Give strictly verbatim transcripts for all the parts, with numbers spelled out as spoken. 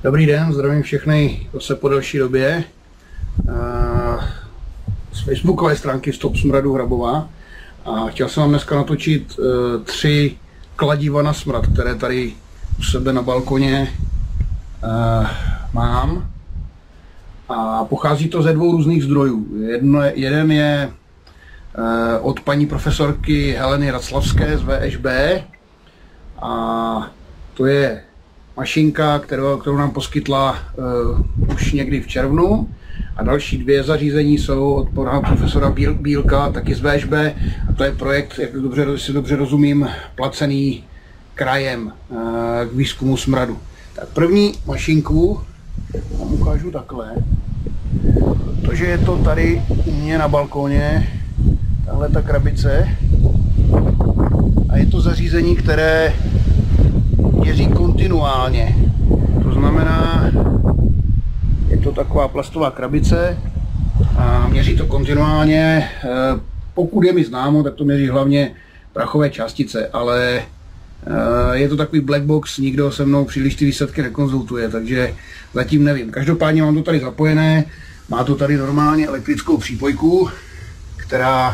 Dobrý den, zdravím všechny zase po delší době z facebookové stránky Stop smradu Hrabová. A chtěl jsem vám dneska natočit uh, tři kladiva na smrad, které tady u sebe na balkoně uh, mám. A pochází to ze dvou různých zdrojů. Jedno, jeden je uh, od paní profesorky Heleny Raclavské z V Š B. A to je mašinka, kterou, kterou nám poskytla uh, už někdy v červnu. A další dvě zařízení jsou od pana profesora Bíl, Bílka, taky z V Š B. A to je projekt, jak dobře, si dobře rozumím, placený krajem uh, k výzkumu smradu. Tak první mašinku vám ukážu takhle. Protože je to tady u mě na balkoně, tahle ta krabice. A je to zařízení, které měří kontinuálně. To znamená, je to taková plastová krabice a měří to kontinuálně. Pokud je mi známo, tak to měří hlavně prachové částice, ale je to takový black box, nikdo se mnou příliš ty výsledky nekonzultuje, takže zatím nevím. Každopádně mám to tady zapojené, má to tady normálně elektrickou přípojku, která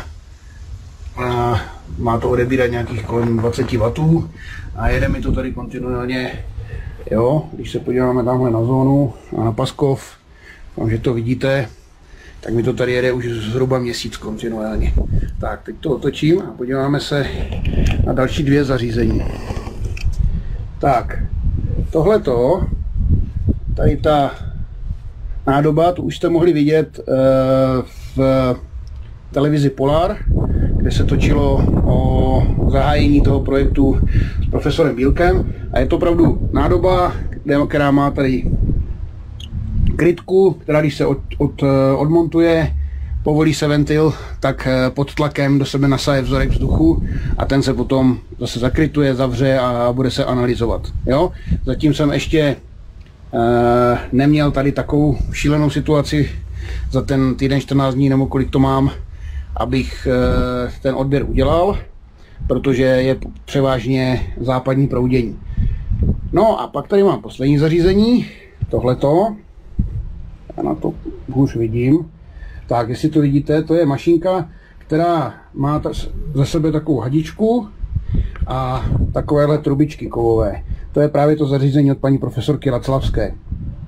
má to odebírat nějakých kolem dvacet wattů a jede mi to tady kontinuálně. Jo, když se podíváme tamhle na zónu a na Paskov, vám, že to vidíte, tak mi to tady jede už zhruba měsíc kontinuálně. Tak, teď to otočím a podíváme se na další dvě zařízení. Tak, tohleto, tady ta nádoba, tu už jste mohli vidět v televizi Polar, kde se točilo o zahájení toho projektu s profesorem Bílkem. A je to opravdu nádoba, která má tady krytku, která když se od, od, odmontuje, povolí se ventil, tak pod tlakem do sebe nasaje vzorek vzduchu a ten se potom zase zakrytuje, zavře a bude se analyzovat. Jo? Zatím jsem ještě e, neměl tady takovou šílenou situaci za ten týden čtrnáct dní, nebo kolik to mám, abych e, ten odběr udělal, protože je převážně západní proudění. No a pak tady mám poslední zařízení, tohleto. Já na to už vidím. Tak, jestli to vidíte, to je mašinka, která má za sebe takovou hadičku a takovéhle trubičky kovové. To je právě to zařízení od paní profesorky Raclavské. E,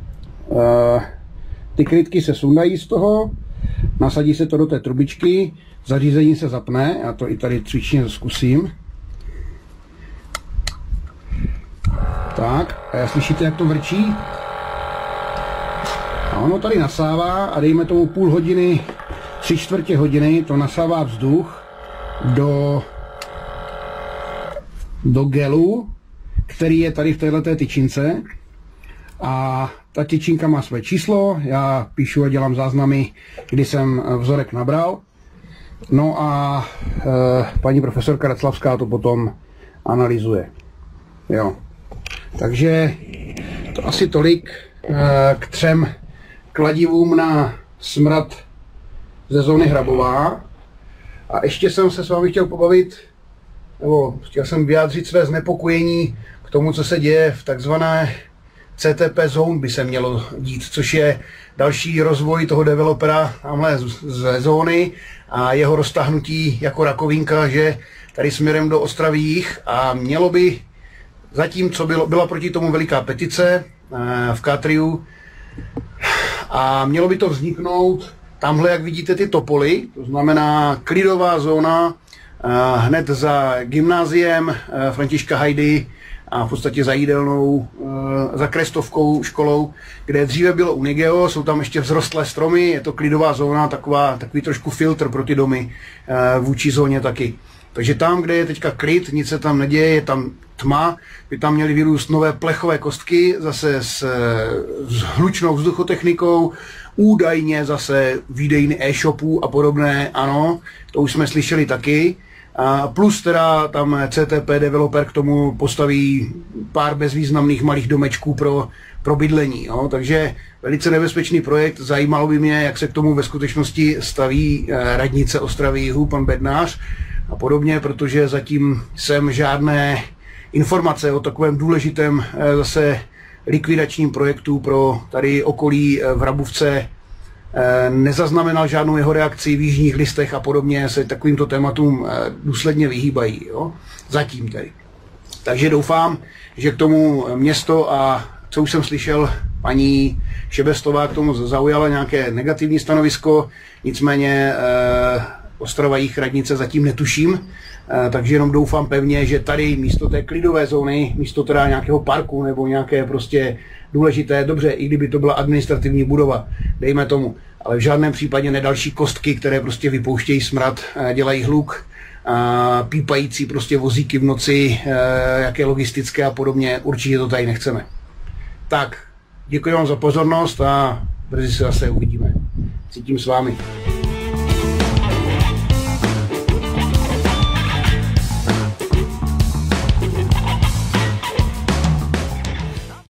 ty krytky se sundají z toho, nasadí se to do té trubičky, zařízení se zapne, já to i tady cvičně zkusím. Tak, a já slyšíte, jak to vrčí? A ono tady nasává a dejme tomu půl hodiny, tři čtvrtě hodiny, to nasává vzduch do, do gelu, který je tady v této tyčince. A ta tyčinka má své číslo, já píšu a dělám záznamy, kdy jsem vzorek nabral. No a e, paní profesorka Raclavská to potom analyzuje. Jo. Takže to asi tolik e, k třem kladivům na smrad ze zóny Hrabová. A ještě jsem se s vámi chtěl pobavit, nebo chtěl jsem vyjádřit své znepokojení k tomu, co se děje v takzvané C T P zone by se mělo dít, což je další rozvoj toho developera tamhle ze zóny a jeho roztáhnutí jako rakovínka, že tady směrem do Ostravy jih, a mělo by zatím, co bylo, byla proti tomu veliká petice v Katriu, a mělo by to vzniknout tamhle, jak vidíte, ty topoly, to znamená klidová zóna hned za gymnáziem Františka Hajdy a v podstatě za jídelnou, za krestovkou školou, kde dříve bylo Unigeo, jsou tam ještě vzrostlé stromy, je to klidová zóna, taková, takový trošku filtr pro ty domy vůči zóně taky. Takže tam, kde je teďka klid, nic se tam neděje, je tam tma, by tam měly vyrůst nové plechové kostky, zase s, s hlučnou vzduchotechnikou, údajně zase výdejny e-shopů a podobné, ano, to už jsme slyšeli taky. A plus teda tam C T P developer k tomu postaví pár bezvýznamných malých domečků pro, pro bydlení. Jo? Takže velice nebezpečný projekt. Zajímalo by mě, jak se k tomu ve skutečnosti staví radnice Ostravy jihu, pan Bednář a podobně, protože zatím jsem žádné informace o takovém důležitém zase likvidačním projektu pro tady okolí v Hrabůvce nezaznamenal žádnou jeho reakci v jižních listech a podobně, se takovýmto tématům důsledně vyhýbají. Jo? Zatím tedy. Takže doufám, že k tomu město a co už jsem slyšel, paní Šebestová k tomu zaujala nějaké negativní stanovisko, nicméně eh, Ostrava jich radnice zatím netuším, eh, takže jenom doufám pevně, že tady místo té klidové zóny, místo teda nějakého parku nebo nějaké prostě důležité, dobře, i kdyby to byla administrativní budova, dejme tomu, ale v žádném případě ne další kostky, které prostě vypouštějí smrad, eh, dělají hluk, a pípající prostě vozíky v noci, eh, jaké logistické a podobně, určitě to tady nechceme. Tak, děkuji vám za pozornost a brzy se zase uvidíme. Cítím s vámi.